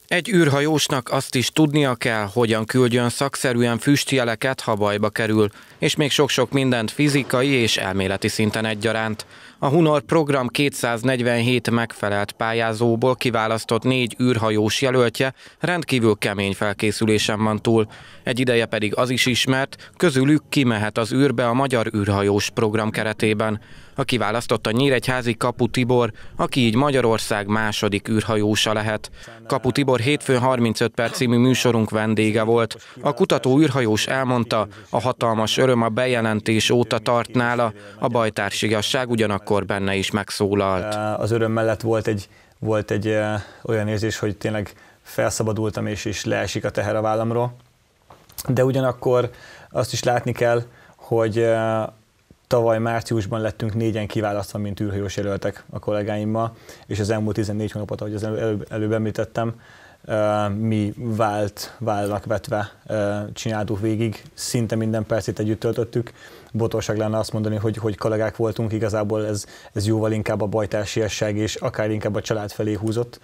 Egy űrhajósnak azt is tudnia kell, hogyan küldjön szakszerűen füstjeleket, ha bajba kerül, és még sok-sok mindent fizikai és elméleti szinten egyaránt. A Hunor program 247 megfelelt pályázóból kiválasztott 4 űrhajós jelöltje rendkívül kemény felkészülésen van túl. Egy ideje pedig az is ismert, közülük kimehet az űrbe a magyar űrhajós program keretében. A kiválasztott a nyíregyházi Kapu Tibor, aki így Magyarország második űrhajósa lehet. Kapu Tibor hétfőn 35 perc című műsorunk vendége volt. A kutató űrhajós elmondta, a hatalmas öröm a bejelentés óta tart nála, a bajtársiasság ugyanakkor benne is megszólalt. Az öröm mellett volt egy olyan érzés, hogy tényleg felszabadultam és leesik a teher a vállamról. De ugyanakkor azt is látni kell, hogy tavaly márciusban lettünk 4-en kiválasztva, mint űrhajós jelöltek a kollégáimmal, és az elmúlt 14 hónapot, ahogy az előbb említettem, mi válnak vetve csináltuk végig, szinte minden percét együtt töltöttük. Botorság lenne azt mondani, hogy kollégák voltunk, igazából ez jóval inkább a bajtársiasság és akár inkább a család felé húzott.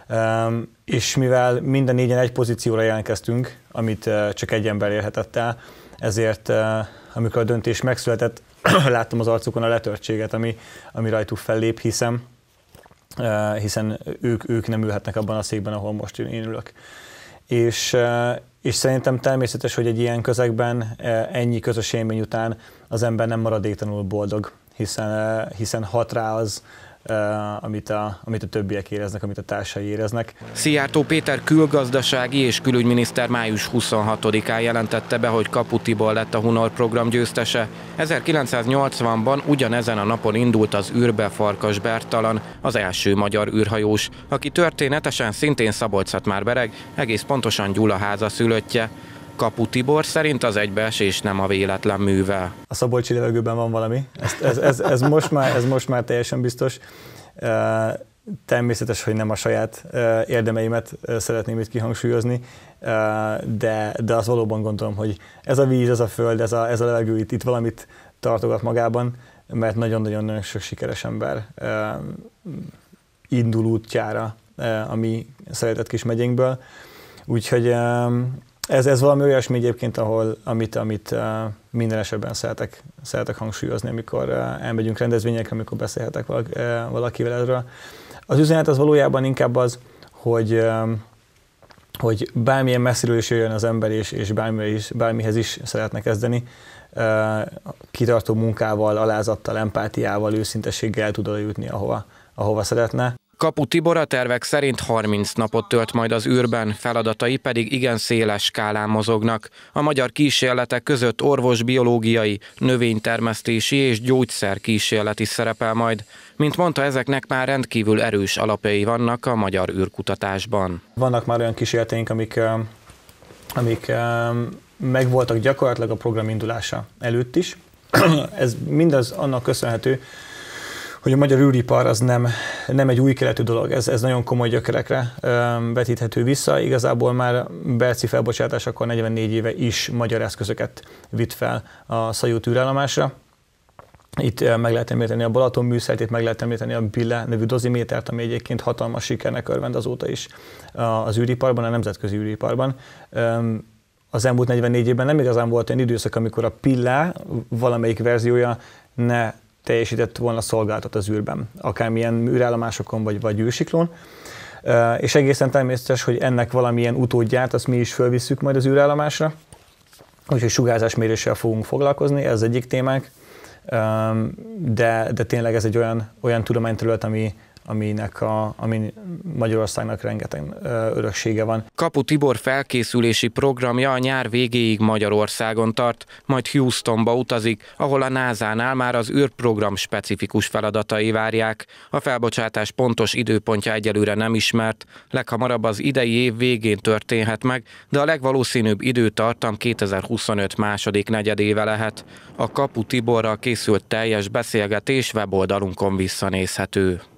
És mivel minden 4-en egy pozícióra jelentkeztünk, amit csak egy ember érhetett el, ezért amikor a döntés megszületett, láttam az arcukon a letörtséget, ami rajtuk fellép, hiszen ők nem ülhetnek abban a székben, ahol most én ülök. És szerintem természetes, hogy egy ilyen közegben ennyi közös élmény után az ember nem maradéktalanul boldog, hiszen hat rá az, amit a többiek éreznek, amit a társai éreznek. Szijjártó Péter külgazdasági és külügyminiszter május 26-án jelentette be, hogy Kapu Tibor lett a Hunor program győztese. 1980-ban ugyanezen a napon indult az űrbe Farkas Bertalan, az első magyar űrhajós, aki történetesen szintén Szabolcs-Szatmár-Bereg, egész pontosan Gyula házaszülöttje. Kapu Tibor szerint az egybeesés nem a véletlen műve. A szabolcsi levegőben van valami, ez most már teljesen biztos. Természetes, hogy nem a saját érdemeimet szeretném itt kihangsúlyozni, de azt valóban gondolom, hogy ez a víz, ez a föld, ez a levegő itt valamit tartogat magában, mert nagyon-nagyon sok sikeres ember indul útjára a mi szeretett kis megyénkből. Úgyhogy ez valami olyasmi egyébként, amit minden esetben szeretek hangsúlyozni, amikor elmegyünk rendezvényekre, amikor beszélhetek valakivel erről. Az üzenet az valójában inkább az, hogy bármilyen messziről is jöjjön az ember, és bármihez is szeretne kezdeni, kitartó munkával, alázattal, empátiával, őszintességgel el tud oda jutni, ahova szeretne. Kapu Tibor a tervek szerint 30 napot tölt majd az űrben, feladatai pedig igen széles skálán mozognak. A magyar kísérletek között orvosbiológiai, növénytermesztési és gyógyszerkísérlet is szerepel majd. Mint mondta, ezeknek már rendkívül erős alapjai vannak a magyar űrkutatásban. Vannak már olyan kísérleteink, amik megvoltak gyakorlatilag a program indulása előtt is. Ez mindaz annak köszönhető, hogy a magyar űripar az nem egy új keletű dolog, ez nagyon komoly gyökerekre vetíthető vissza. Igazából már Berci felbocsátásakor 44 éve is magyar eszközöket vitt fel a Szajút űrállomásra. Itt meg lehet említeni a Balaton műszerét, meg lehet említeni a Bille nevű dozimétert, ami egyébként hatalmas sikernek örvend azóta is az űriparban, a nemzetközi űriparban. Az elmúlt 44 évben nem igazán volt olyan időszak, amikor a Pille valamelyik verziója ne teljesített volna szolgáltat az űrben, akármilyen űrállomásokon vagy űrsiklón. És egészen természetes, hogy ennek valamilyen utódját, azt mi is fölvisszük majd az űrállomásra, úgyhogy sugárzásméréssel fogunk foglalkozni, ez egyik témánk, de tényleg ez egy olyan tudományterület, ami Magyarországnak rengeteg öröksége van. Kapu Tibor felkészülési programja a nyár végéig Magyarországon tart, majd Houstonba utazik, ahol a NASA-nál már az űrprogram specifikus feladatai várják. A felbocsátás pontos időpontja egyelőre nem ismert, leghamarabb az idei év végén történhet meg, de a legvalószínűbb időtartam 2025 második negyedéve lehet. A Kapu Tiborral készült teljes beszélgetés weboldalunkon visszanézhető.